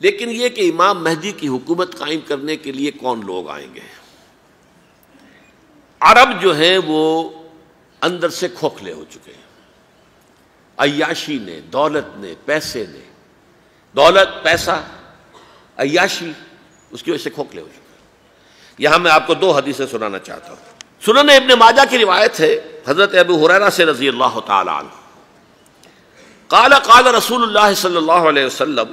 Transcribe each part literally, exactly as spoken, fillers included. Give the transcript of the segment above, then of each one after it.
لیکن یہ کہ امام مہدی کی حکومت قائم کرنے کے لیے کون لوگ آئیں گے؟ عرب جو ہیں وہ اندر سے کھوکھلے ہو چکے ہیں، عیاشی نے، دولت نے، پیسے نے، دولت، پیسہ، عیاشی، اس کی وجہ سے کھوکھلے ہو چکے ہیں۔ یہاں میں آپ کو دو حدیثیں سنانا چاہتا ہوں۔ سنن ابن ماجہ کی روایت ہے حضرت ابو ہریرہ سے رضی اللہ تعالی عنہ، قال قال رسول اللہ صلی اللہ علیہ وسلم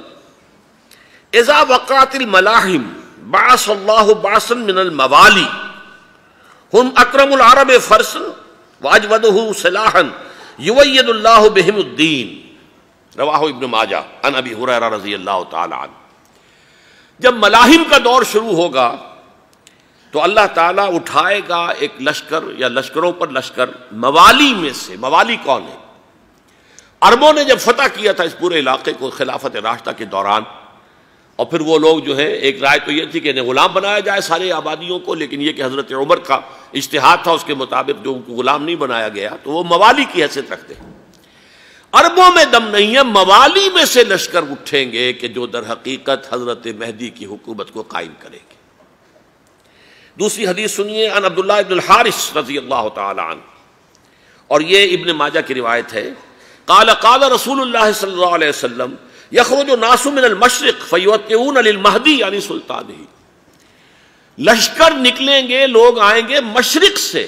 اذا وقعت الملاحم بعث اللہ بعثا من الموالی ہم اکرم العرب فرسا واجودہ سلاحا یوید اللہ بہم الدین، رواہ ابن ماجہ عن ابی ہریرہ رضی اللہ تعالی عنہ۔ جب ملاحم کا دور شروع ہوگا تو اللہ تعالیٰ اٹھائے گا ایک لشکر یا لشکروں پر لشکر موالی میں سے۔ موالی کون ہے؟ عربوں نے جب فتح کیا تھا اس پورے علاقے کو خلافت راشدہ کے دوران، اور پھر وہ لوگ جو ہے، ایک رائے تو یہ تھی کہ انہیں غلام بنایا جائے سارے آبادیوں کو، لیکن یہ کہ حضرت عمر کا اجتہاد تھا، اس کے مطابق جو ان کو غلام نہیں بنایا گیا تو وہ موالی کی حیثیت رکھتے ہیں۔ عربوں میں دم نہیں ہے، موالی میں سے لشکر اٹھیں گے کہ جو در حقیقت حضرت مہدی کی حکومت کو قائم کریں گے۔ دوسری حدیث سنیے، عن عبداللہ ابن الحارث رضی اللہ تعالی عنہ، اور یہ ابن ماجہ کی روایت ہے، قال قال رسول اللہ صلی اللہ علیہ وسلم یخرج الناس من المشرق فیوطئون للمہدی یعنی سلطانہ، لشکر نکلیں گے، لوگ آئیں گے مشرق سے،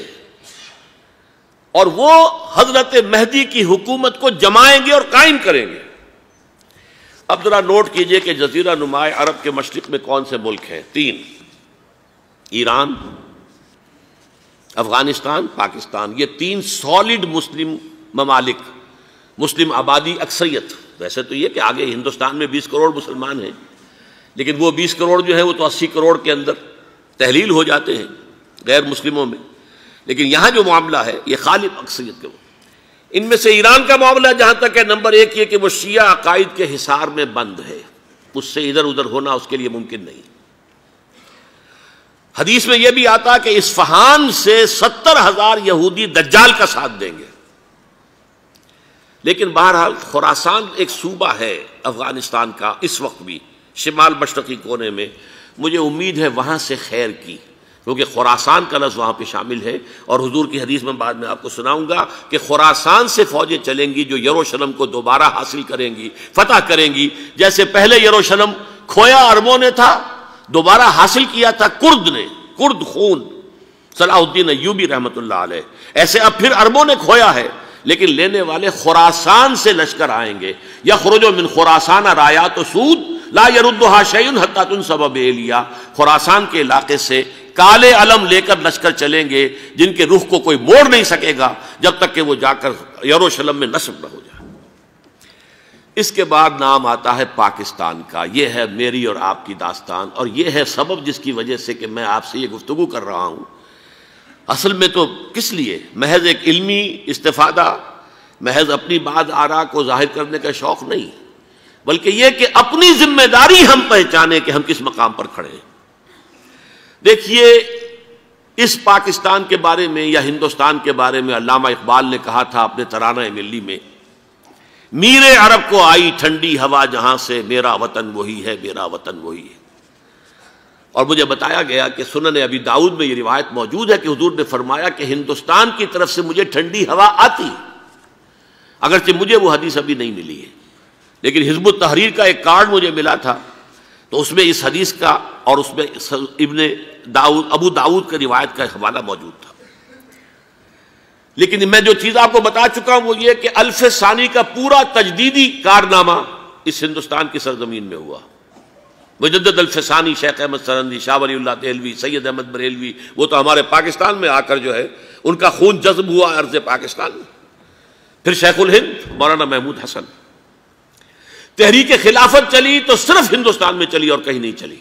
اور وہ حضرت مہدی کی حکومت کو جمائیں گے اور قائم کریں گے۔ اب ذرا نوٹ کیجئے کہ جزیرہ نما عرب کے مشرق میں کون سے ملک ہیں؟ تین، ایران، افغانستان، پاکستان، یہ تین سالڈ مسلم ممالک، مسلم آبادی اکثریت۔ ویسے تو یہ کہ آگے ہندوستان میں بیس کروڑ مسلمان ہیں، لیکن وہ بیس کروڑ جو ہیں وہ تو اسی کروڑ کے اندر تحلیل ہو جاتے ہیں غیر مسلموں میں، لیکن یہاں جو معاملہ ہے یہ غالب اکثریت کے۔ ان میں سے ایران کا معاملہ جہاں تک ہے، نمبر ایک یہ کہ وہ شیعہ عقائد کے حصار میں بند ہے، اس سے ادھر ادھر ہونا اس کے لیے ممکن نہیں۔ حدیث میں یہ بھی آتا کہ اصفہان سے ستر ہزار یہودی دجال کا ساتھ دیں گے، لیکن بہرحال خراسان ایک صوبہ ہے افغانستان کا اس وقت بھی شمال مشرقی کونے میں، مجھے امید ہے وہاں سے خیر کی، کیونکہ خراسان کا لفظ وہاں پہ شامل ہے، اور حضور کی حدیث میں بعد میں آپ کو سناؤں گا کہ خراسان سے فوجیں چلیں گی جو یروشلم کو دوبارہ حاصل کریں گی، فتح کریں گی، جیسے پہلے یروشلم کھویا عربوں نے تھا، دوبارہ حاصل کیا تھا کرد نے، کرد خون صلاح الدین ایوبی رحمۃ اللہ علیہ، ایسے اب پھر عربوں نے کھویا ہے، لیکن لینے والے خراسان سے لشکر آئیں گے۔ یخرج من خراسان رایات سود لا یردها شیء حتی تنصب بإیلیا، خراسان کے علاقے سے کالے علم لے کر لشکر چلیں گے جن کے رخ کو کوئی موڑ نہیں سکے گا جب تک کہ وہ جا کر یروشلم میں نصب نہ ہو جائے۔ اس کے بعد نام آتا ہے پاکستان کا۔ یہ ہے میری اور آپ کی داستان، اور یہ ہے سبب جس کی وجہ سے کہ میں آپ سے یہ گفتگو کر رہا ہوں۔ اصل میں تو کس لیے؟ محض ایک علمی استفادہ، محض اپنی بات آراء کو ظاہر کرنے کا شوق نہیں، بلکہ یہ کہ اپنی ذمہ داری ہم پہچانے کہ ہم کس مقام پر کھڑے ہیں۔ دیکھیے، اس پاکستان کے بارے میں یا ہندوستان کے بارے میں علامہ اقبال نے کہا تھا اپنے ترانہ ملی میں، میر عرب کو آئی ٹھنڈی ہوا جہاں سے، میرا وطن وہی ہے، میرا وطن وہی ہے۔ اور مجھے بتایا گیا کہ سنن ابی داؤد میں یہ روایت موجود ہے کہ حضور نے فرمایا کہ ہندوستان کی طرف سے مجھے ٹھنڈی ہوا آتی، اگرچہ مجھے وہ حدیث ابھی نہیں ملی ہے، لیکن حزب التحریر کا ایک کارڈ مجھے ملا تھا، تو اس میں اس حدیث کا اور اس میں ابن داؤد ابو داؤد کا روایت کا حوالہ موجود تھا۔ لیکن میں جو چیز آپ کو بتا چکا ہوں وہ یہ کہ الف ثانی کا پورا تجدیدی کارنامہ اس ہندوستان کی سرزمین میں ہوا۔ مجدد الف ثانی شیخ احمد سرندی، شاہ ولی اللہ دہلوی، سید احمد بریلوی، وہ تو ہمارے پاکستان میں آ کر جو ہے ان کا خون جذب ہوا ارض پاکستان میں۔ پھر شیخ الہند مولانا محمود حسن۔ تحریک خلافت چلی تو صرف ہندوستان میں چلی اور کہیں نہیں چلی۔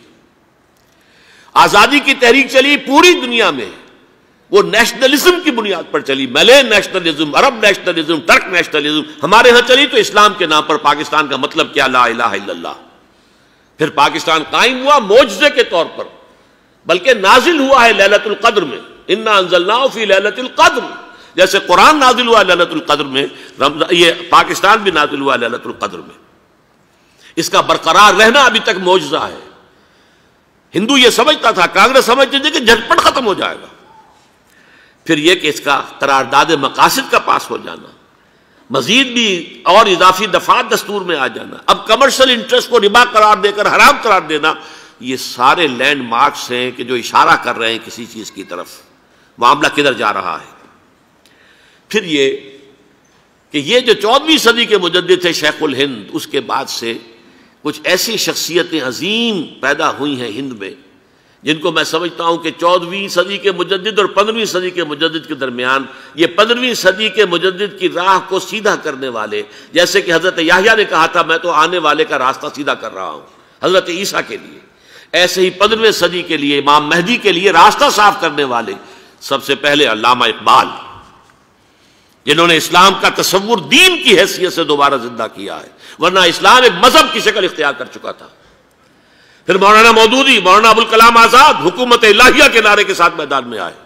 آزادی کی تحریک چلی پوری دنیا میں، وہ نیشنلزم کی بنیاد پر چلی، ملے نیشنلزم، عرب نیشنلزم، ٹرک نیشنلزم۔ ہمارے ہاں چلی تو اسلام کے نام پر، پاکستان کا مطلب کیا؟ لا الہ الا اللہ۔ پھر پاکستان قائم ہوا معجزے کے طور پر، بلکہ نازل ہوا ہے لیلۃ القدر میں، انا انزلناہ فی لیلۃ القدر، جیسے قرآن نازل ہوا لیلۃ القدر میں، یہ پاکستان بھی نازل ہوا لیلۃ القدر میں۔ اس کا برقرار رہنا ابھی تک معجزہ ہے. ہندو یہ سمجھتا تھا، کانگریس سمجھتی تھی کہ جھٹپٹ ختم ہو جائے گا. پھر یہ کہ اس کا قرارداد مقاصد کا پاس ہو جانا، مزید بھی اور اضافی دفعات دستور میں آ جانا، اب کمرشل انٹرسٹ کو ربا قرار دے کر حرام قرار دینا، یہ سارے لینڈ مارکس ہیں کہ جو اشارہ کر رہے ہیں کسی چیز کی طرف، معاملہ کدھر جا رہا ہے. پھر یہ کہ یہ جو چودہویں صدی کے مجدد تھے شیخ الہند، اس کے بعد سے کچھ ایسی شخصیتیں عظیم پیدا ہوئی ہیں ہند میں، جن کو میں سمجھتا ہوں کہ چودہویں صدی کے مجدد اور پندرہویں صدی کے مجدد کے درمیان یہ پندرہویں صدی کے مجدد کی راہ کو سیدھا کرنے والے، جیسے کہ حضرت یحییٰ نے کہا تھا میں تو آنے والے کا راستہ سیدھا کر رہا ہوں حضرت عیسیٰ کے لیے، ایسے ہی پندرہویں صدی کے لیے امام مہدی کے لیے راستہ صاف کرنے والے سب سے پہلے علامہ اقبال، جنہوں نے اسلام کا تصور دین کی حیثیت سے دوبارہ زندہ کیا ہے، ورنہ اسلام ایک مذہب کی شکل اختیار کر چکا تھا. پھر مولانا مودودی، مولانا ابوالکلام آزاد حکومت الہیہ کے نعرے کے ساتھ میدان میں آئے.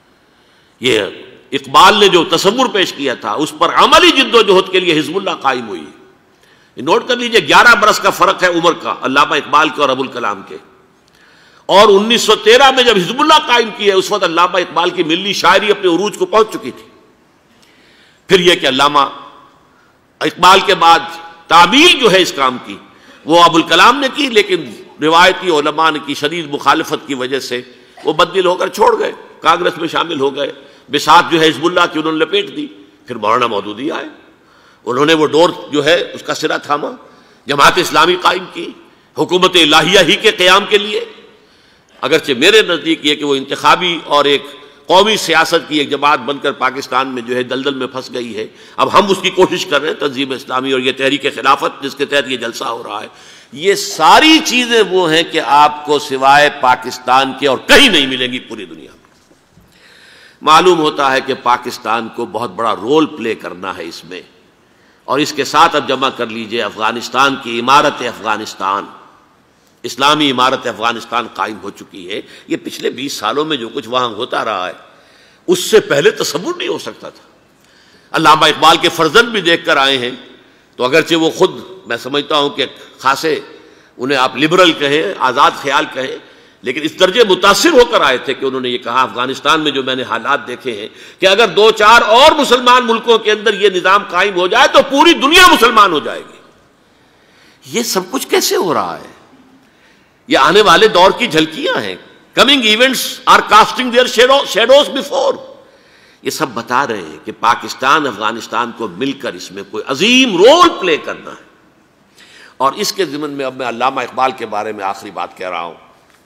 یہ اقبال نے جو تصور پیش کیا تھا اس پر عملی جد و جہد کے لیے حزب اللہ قائم ہوئی. نوٹ کر لیجئے گیارہ برس کا فرق ہے عمر کا علامہ اقبال کے اور ابوالکلام کے، اور انیس سو تیرہ میں جب حزب اللہ قائم کی ہے اس وقت علامہ اقبال کی ملی شاعری اپنے عروج کو پہنچ چکی تھی. پھر یہ کہ علامہ اقبال کے بعد تعمیل جو ہے اس کام کی وہ ابوالکلام نے کی، لیکن روایتی علماء کی شدید مخالفت کی وجہ سے وہ بددل ہو کر چھوڑ گئے، کانگریس میں شامل ہو گئے، بساط جو ہے حزب اللہ کی انہوں نے لپیٹ دی. پھر مولانا مودودی آئے، انہوں نے وہ ڈور جو ہے اس کا سرا تھاما، جماعت اسلامی قائم کی حکومت الہیہ ہی کے قیام کے لیے. اگرچہ میرے نزدیک یہ کہ وہ انتخابی اور ایک قومی سیاست کی ایک جماعت بن کر پاکستان میں جو ہے دلدل میں پھنس گئی ہے، اب ہم اس کی کوشش کر رہے ہیں تنظیم اسلامی اور یہ تحریک خلافت جس کے تحت یہ جلسہ ہو رہا ہے. یہ ساری چیزیں وہ ہیں کہ آپ کو سوائے پاکستان کے اور کہیں نہیں ملیں گی پوری دنیا میں. معلوم ہوتا ہے کہ پاکستان کو بہت بڑا رول پلے کرنا ہے اس میں، اور اس کے ساتھ اب جمع کر لیجئے افغانستان کی عمارت افغانستان، اسلامی عمارت افغانستان قائم ہو چکی ہے. یہ پچھلے بیس سالوں میں جو کچھ وہاں ہوتا رہا ہے اس سے پہلے تصور نہیں ہو سکتا تھا. علامہ اقبال کے فرزند بھی دیکھ کر آئے ہیں، تو اگرچہ وہ خود میں سمجھتا ہوں کہ خاصے انہیں آپ لبرل کہیں، آزاد خیال کہیں، لیکن اس درجے متاثر ہو کر آئے تھے کہ انہوں نے یہ کہا افغانستان میں جو میں نے حالات دیکھے ہیں کہ اگر دو چار اور مسلمان ملکوں کے اندر یہ نظام قائم ہو جائے تو پوری دنیا مسلمان ہو جائے گی. یہ سب کچھ کیسے ہو رہا ہے؟ یہ آنے والے دور کی جھلکیاں ہیں. Coming events are casting their shadows before. یہ سب بتا رہے ہیں کہ پاکستان افغانستان کو مل کر اس میں کوئی عظیم رول پلے کرنا ہے. اور اس کے ضمن میں اب میں علامہ اقبال کے بارے میں آخری بات کہہ رہا ہوں.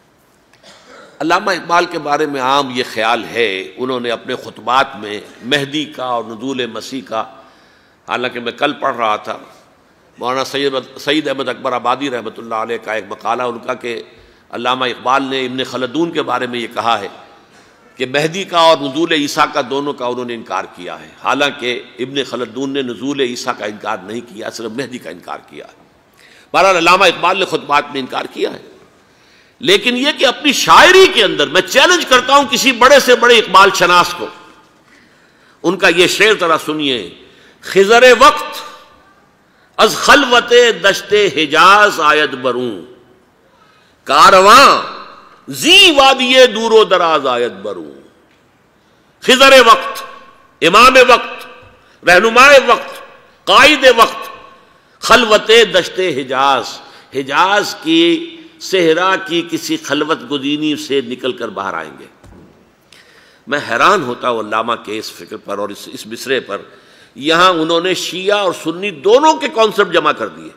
علامہ اقبال کے بارے میں عام یہ خیال ہے، انہوں نے اپنے خطبات میں مہدی کا اور نزول مسیح کا، حالانکہ میں کل پڑھ رہا تھا مولانا سید سعید احمد اکبر آبادی رحمۃ اللہ علیہ کا ایک مقالہ ان کا کہ علامہ اقبال نے ابن خلدون کے بارے میں یہ کہا ہے کہ مہدی کا اور نزول عیسیٰ کا دونوں کا انہوں نے انکار کیا ہے، حالانکہ ابن خلدون نے نزول عیسیٰ کا انکار نہیں کیا، صرف مہدی کا انکار کیا ہے. بہرحال علامہ اقبال نے خطبات میں انکار کیا ہے، لیکن یہ کہ اپنی شاعری کے اندر میں چیلنج کرتا ہوں کسی بڑے سے بڑے اقبال شناس کو. ان کا یہ شعر ذرا سنیے: خضر وقت از خلوت دشت حجاز آید بروں، کارواں زی وادی دور و دراز آید بروں. خضر وقت، امام وقت، رہنمائے وقت، قائد وقت، خلوت دشت حجاز، حجاز کی صحرا کی کسی خلوت گزینی سے نکل کر باہر آئیں گے. میں حیران ہوتا ہوں علامہ کے اس فکر پر اور اس اس مصرے پر. یہاں انہوں نے شیعہ اور سنی دونوں کے کانسیپٹ جمع کر دیے.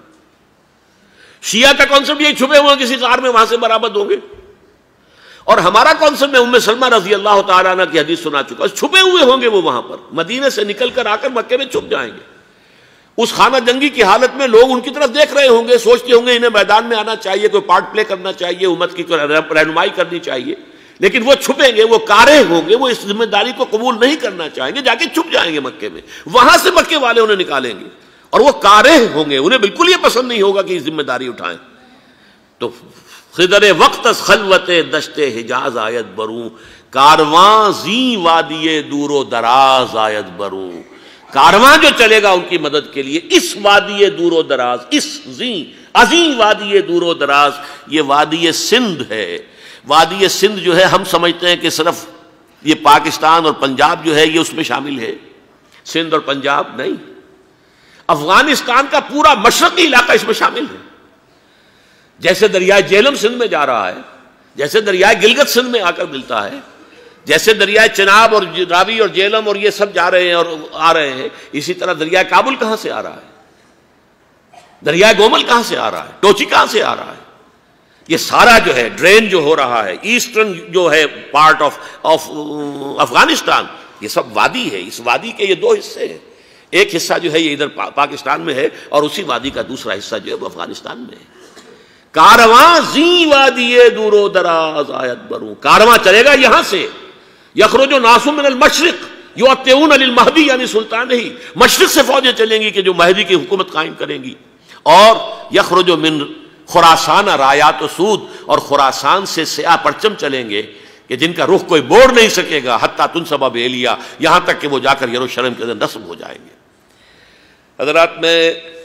شیعہ کا کانسیپٹ یہ چھپے ہوئے کسی غار میں وہاں سے برآمد ہوں گے، اور ہمارا کانسیپٹ میں ام سلمہ رضی اللہ تعالیٰ عنہ کی حدیث سنا چکا، چھپے ہوئے ہوں گے وہ وہاں پر، مدینے سے نکل کر آ کر مکے میں چھپ جائیں گے. اس خانہ جنگی کی حالت میں لوگ ان کی طرف دیکھ رہے ہوں گے، سوچتے ہوں گے انہیں میدان میں آنا چاہیے، کوئی پارٹ پلے کرنا چاہیے، امت کی رہنمائی کرنی چاہیے، لیکن وہ چھپیں گے، وہ کارے ہوں گے، وہ اس ذمہ داری کو قبول نہیں کرنا چاہیں گے، جا کے چھپ جائیں گے مکے میں. وہاں سے مکے والے انہیں نکالیں گے، اور وہ کارے ہوں گے، انہیں بالکل یہ پسند نہیں ہوگا کہ یہ ذمہ داری اٹھائیں. تو خضر وقت از خلوت دشت حجاز آیت بروں، کارواں زی وادی دور و دراز آیت بروں. کارواں جو چلے گا ان کی مدد کے لیے اس وادی دور و دراز، اس زی عظیم وادی دور و دراز، یہ وادی سندھ ہے۔ وادی سندھ جو ہے ہم سمجھتے ہیں کہ صرف یہ پاکستان اور پنجاب جو ہے یہ اس میں شامل ہے، سندھ اور پنجاب نہیں، افغانستان کا پورا مشرقی علاقہ اس میں شامل ہے۔ جیسے دریائے جہلم سندھ میں جا رہا ہے، جیسے دریائے گلگت سندھ میں آ کر ملتا ہے، جیسے دریائے چناب اور راوی اور جہلم اور یہ سب جا رہے ہیں اور آ رہے ہیں، اسی طرح دریائے کابل کہاں سے آ رہا ہے، دریائے گومل کہاں سے آ رہا ہے، ٹوچی کہاں سے آ رہا ہے، یہ سارا جو ہے ڈرین جو ہو رہا ہے ایسٹرن جو ہے پارٹ آف آف افغانستان، یہ سب وادی ہے۔ اس وادی کے یہ دو حصے ہیں، ایک حصہ جو ہے یہ ادھر پاکستان میں ہے اور اسی وادی کا دوسرا حصہ جو ہے وہ افغانستان میں ہے۔ کارواں زی وادی دور و دراز آیت بروں، کارواں چلے گا یہاں سے، یخرج ناس من المشرق یؤتون للمہدی یعنی سلطان ہی، مشرق سے فوجیں چلیں گی کہ جو مہدی کی حکومت قائم کریں گی، اور یخرج من خراسان رایات و سود، اور خراسان سے سیاہ پرچم چلیں گے کہ جن کا رخ کوئی موڑ نہیں سکے گا، حتیٰ تنصب بیلیا، یہاں تک کہ وہ جا کر یروشلم کے اندر نصب ہو جائیں گے۔ حضرات، میں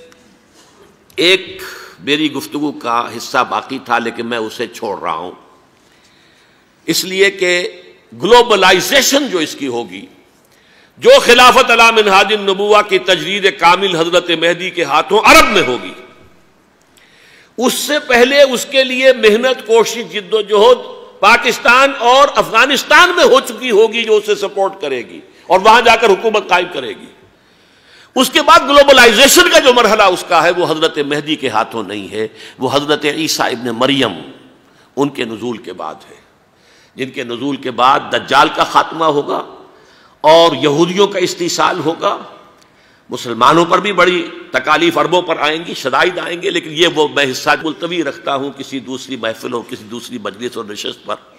ایک میری گفتگو کا حصہ باقی تھا لیکن میں اسے چھوڑ رہا ہوں، اس لیے کہ گلوبلائزیشن جو اس کی ہوگی، جو خلافت علی منہاج النبوہ کی تجدید کامل حضرت مہدی کے ہاتھوں عرب میں ہوگی، اس سے پہلے اس کے لیے محنت، کوشش، جد و جہد پاکستان اور افغانستان میں ہو چکی ہوگی جو اسے سپورٹ کرے گی اور وہاں جا کر حکومت قائم کرے گی۔ اس کے بعد گلوبلائزیشن کا جو مرحلہ اس کا ہے وہ حضرت مہدی کے ہاتھوں نہیں ہے، وہ حضرت عیسیٰ ابن مریم ان کے نزول کے بعد ہے، جن کے نزول کے بعد دجال کا خاتمہ ہوگا اور یہودیوں کا استحصال ہوگا، مسلمانوں پر بھی بڑی تکالیف عربوں پر آئیں گی، شدائد آئیں گے، لیکن یہ وہ میں حصہ ملتوی رکھتا ہوں کسی دوسری محفل اور کسی دوسری مجلس اور نشست پر۔